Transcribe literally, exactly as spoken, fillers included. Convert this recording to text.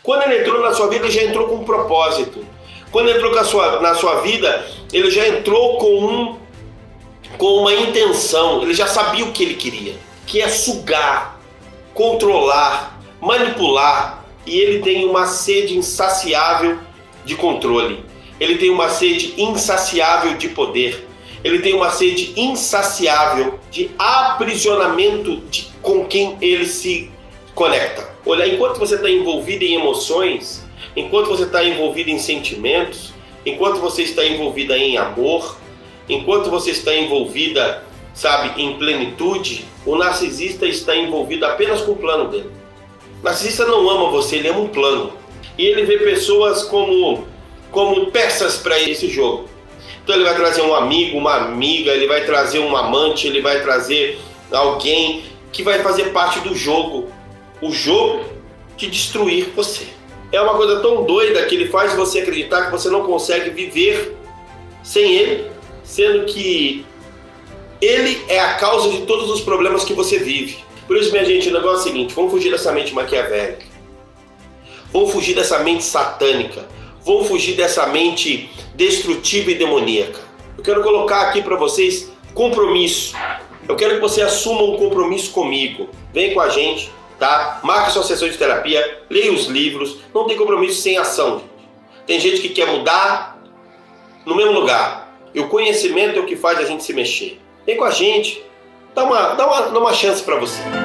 Quando ele entrou na sua vida, ele já entrou com um propósito. Quando ele entrou com a sua, na sua vida, ele já entrou com, um, com uma intenção. Ele já sabia o que ele queria, que é sugar, controlar, manipular. E ele tem uma sede insaciável de controle. Ele tem uma sede insaciável de poder. Ele tem uma sede insaciável de aprisionamento de, com quem ele se conecta. Olha, enquanto você está envolvido em emoções, enquanto você está envolvido em sentimentos, enquanto você está envolvida em amor, enquanto você está envolvida, sabe, em plenitude, o narcisista está envolvido apenas com o plano dele. O narcisista não ama você, ele ama um plano. E ele vê pessoas como, como peças para esse jogo. Então ele vai trazer um amigo, uma amiga, ele vai trazer um amante, ele vai trazer alguém que vai fazer parte do jogo. O jogo de destruir você. É uma coisa tão doida que ele faz você acreditar que você não consegue viver sem ele, sendo que ele é a causa de todos os problemas que você vive. Por isso, minha gente, o negócio é o seguinte: vamos fugir dessa mente maquiavélica. Vamos fugir dessa mente satânica. Vamos fugir dessa mente destrutiva e demoníaca. Eu quero colocar aqui para vocês compromisso. Eu quero que você assuma um compromisso comigo. Vem com a gente, tá? Marque sua sessão de terapia, leia os livros. Não tem compromisso sem ação, gente. Tem gente que quer mudar no mesmo lugar. E o conhecimento é o que faz a gente se mexer. Vem com a gente. Dá uma, dá uma, dá uma chance para você.